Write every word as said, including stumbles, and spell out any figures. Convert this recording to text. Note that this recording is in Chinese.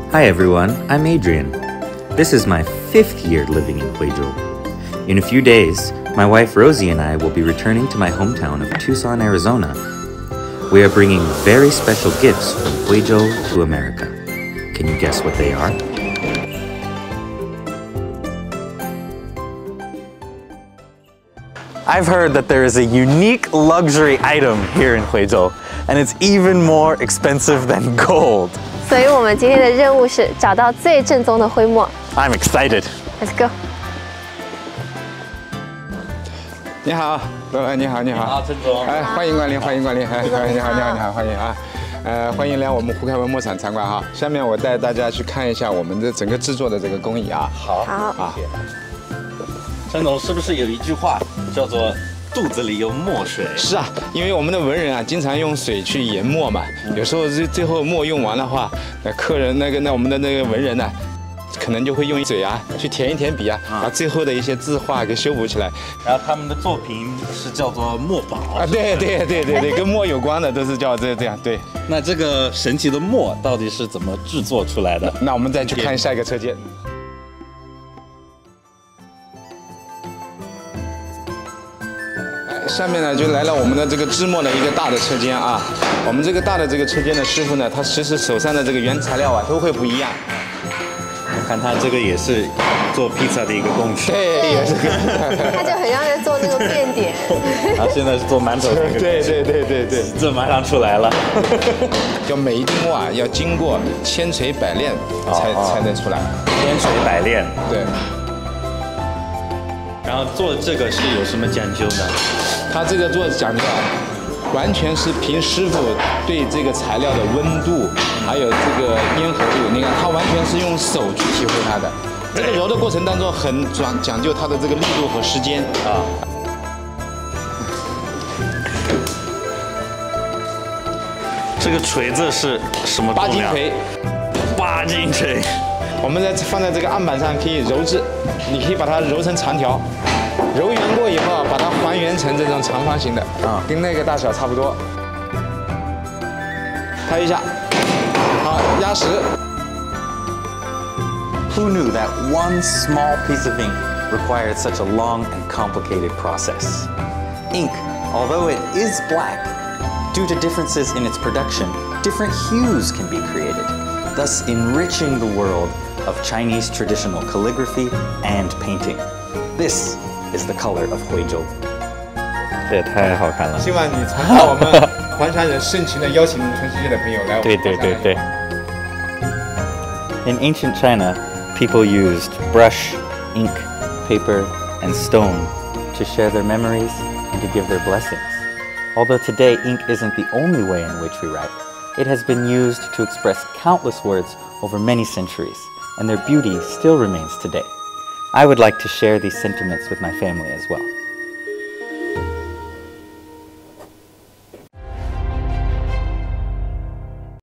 Hi everyone, I'm Adrien. This is my fifth year living in Huizhou. In a few days, my wife Rosie and I will be returning to my hometown of Tucson, Arizona. We are bringing very special gifts from Huizhou to America. Can you guess what they are? I've heard that there is a unique luxury item here in Huizhou, and it's even more expensive than gold. 所以我们今天的任务是找到最正宗的徽墨。 I'm excited. Let's go. 你好，老板，你好，你好。 好，陈总。 哎，欢迎光临，欢迎光临。哎，你好，你好，你好，欢迎啊。呃，欢迎来我们胡凯文墨厂参观哈。下面我带大家去看一下我们的整个制作的这个工艺啊。 好。 好。 啊。 陈总，是不是有一句话叫做“肚子里有墨水”？ 是啊，因为我们的文人啊，经常用水去研墨嘛。有时候最最后墨用完的话，那客人那个那我们的那个文人呢，可能就会用水啊去填一填笔啊，把最后的一些字画给修补起来。 然后他们的作品是叫做墨宝啊，对对对对对，跟墨有关的都是叫这这样。对。 那这个神奇的墨到底是怎么制作出来的？ 那我们再去看下一个车间。下面呢就来了我们的这个制墨的一个大的车间啊。我们这个大的这个车间的师傅呢，他其实手上的这个原材料啊都会不一样。 我看他这个也是做披萨的一个工序。 对，也是。 他就很像在做那个变点。 然后现在是做馒头的一个。 对对对对对， 这马上出来了。 就每一滴墨啊要经过千锤百炼才才能出来。 千锤百炼。 对。 然后做这个是有什么讲究呢？ 他这个做讲究啊，完全是凭师傅对这个材料的温度，还有这个粘合度。你看，他完全是用手去体会它的。这个揉的过程当中很讲讲究它的这个力度和时间啊。 这个锤子是什么？ 八斤锤。 八斤锤。 我们在放在这个案板上可以揉制，你可以把它揉成长条，揉圆过以后把它还原成这种长方形的啊，跟那个大小差不多。拍一下，好，压实。 Who knew that one small piece of ink required such a long and complicated process? Ink, although it is black, due to differences in its production, different hues can be created, thus enriching the world of Chinese traditional calligraphy and painting. This is the color of Huizhou. 这也太好看了！ 希望你传达我们环山人盛情的邀请全世界的朋友来我们。 对对对对。In ancient China, people used brush, ink, paper, and stone to share their memories and to give their blessings. Although today ink isn't the only way in which we write, it has been used to express countless words over many centuries, and their beauty still remains today. I would like to share these sentiments with my family as well.